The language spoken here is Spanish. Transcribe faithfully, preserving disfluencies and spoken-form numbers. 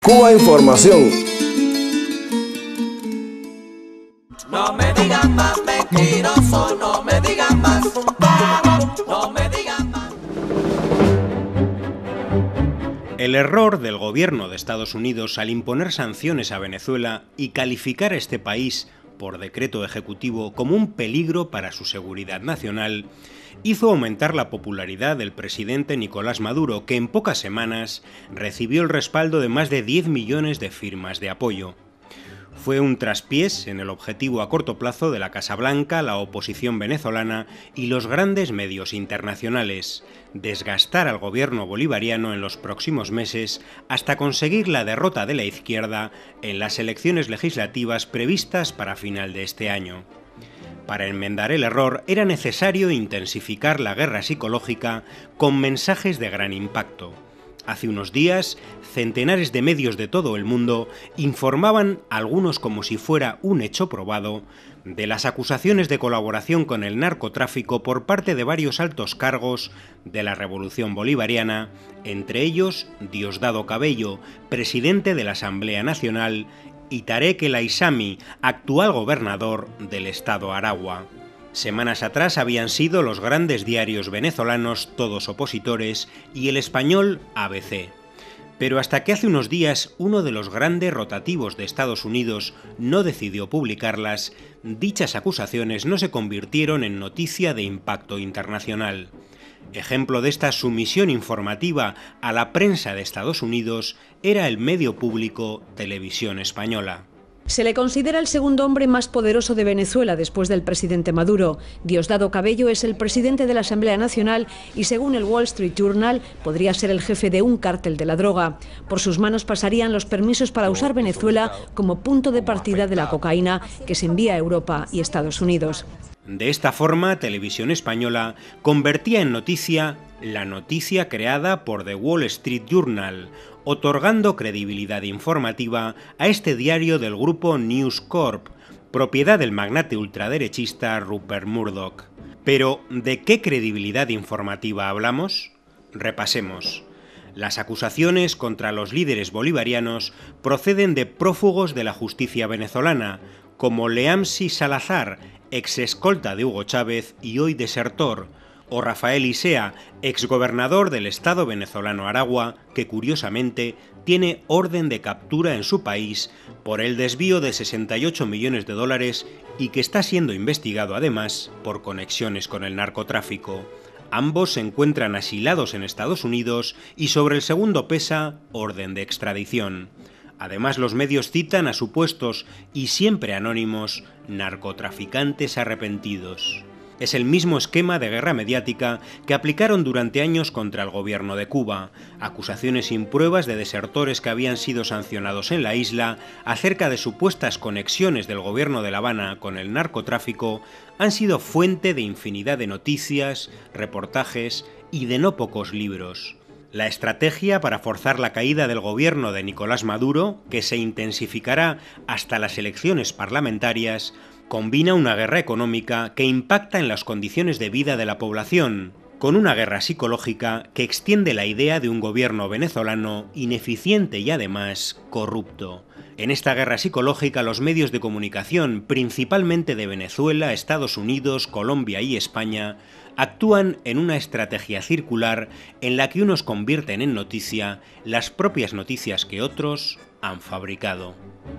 Cuba Información. No me digan más mentiroso, no me digan más, no me digan más. El error del gobierno de Estados Unidos al imponer sanciones a Venezuela y calificar a este país por decreto ejecutivo como un peligro para su seguridad nacional hizo aumentar la popularidad del presidente Nicolás Maduro, que en pocas semanas recibió el respaldo de más de diez millones de firmas de apoyo. Fue un traspiés en el objetivo a corto plazo de la Casa Blanca, la oposición venezolana y los grandes medios internacionales: desgastar al gobierno bolivariano en los próximos meses hasta conseguir la derrota de la izquierda en las elecciones legislativas previstas para final de este año. Para enmendar el error era necesario intensificar la guerra psicológica con mensajes de gran impacto. Hace unos días, centenares de medios de todo el mundo informaban, algunos como si fuera un hecho probado, de las acusaciones de colaboración con el narcotráfico por parte de varios altos cargos de la Revolución Bolivariana, entre ellos Diosdado Cabello, presidente de la Asamblea Nacional, y Tarek El Aissami, actual gobernador del estado Aragua. Semanas atrás habían sido los grandes diarios venezolanos, todos opositores, y el español A B C. Pero hasta que hace unos días uno de los grandes rotativos de Estados Unidos no decidió publicarlas, dichas acusaciones no se convirtieron en noticia de impacto internacional. Ejemplo de esta sumisión informativa a la prensa de Estados Unidos era el medio público Televisión Española. Se le considera el segundo hombre más poderoso de Venezuela después del presidente Maduro. Diosdado Cabello es el presidente de la Asamblea Nacional y, según el Wall Street Journal, podría ser el jefe de un cártel de la droga. Por sus manos pasarían los permisos para usar Venezuela como punto de partida de la cocaína que se envía a Europa y Estados Unidos. De esta forma, Televisión Española convertía en noticia la noticia creada por The Wall Street Journal, otorgando credibilidad informativa a este diario del grupo News Corp, propiedad del magnate ultraderechista Rupert Murdoch. Pero, ¿de qué credibilidad informativa hablamos? Repasemos. Las acusaciones contra los líderes bolivarianos proceden de prófugos de la justicia venezolana, como Leamsi Salazar, ex escolta de Hugo Chávez y hoy desertor, o Rafael Isea, exgobernador del estado venezolano Aragua, que curiosamente tiene orden de captura en su país por el desvío de sesenta y ocho millones de dólares y que está siendo investigado además por conexiones con el narcotráfico. Ambos se encuentran asilados en Estados Unidos y sobre el segundo pesa orden de extradición. Además, los medios citan a supuestos, y siempre anónimos, narcotraficantes arrepentidos. Es el mismo esquema de guerra mediática que aplicaron durante años contra el gobierno de Cuba. Acusaciones sin pruebas de desertores que habían sido sancionados en la isla acerca de supuestas conexiones del gobierno de La Habana con el narcotráfico han sido fuente de infinidad de noticias, reportajes y de no pocos libros. La estrategia para forzar la caída del gobierno de Nicolás Maduro, que se intensificará hasta las elecciones parlamentarias, combina una guerra económica que impacta en las condiciones de vida de la población, con una guerra psicológica que extiende la idea de un gobierno venezolano ineficiente y además corrupto. En esta guerra psicológica, los medios de comunicación, principalmente de Venezuela, Estados Unidos, Colombia y España, actúan en una estrategia circular en la que unos convierten en noticia las propias noticias que otros han fabricado.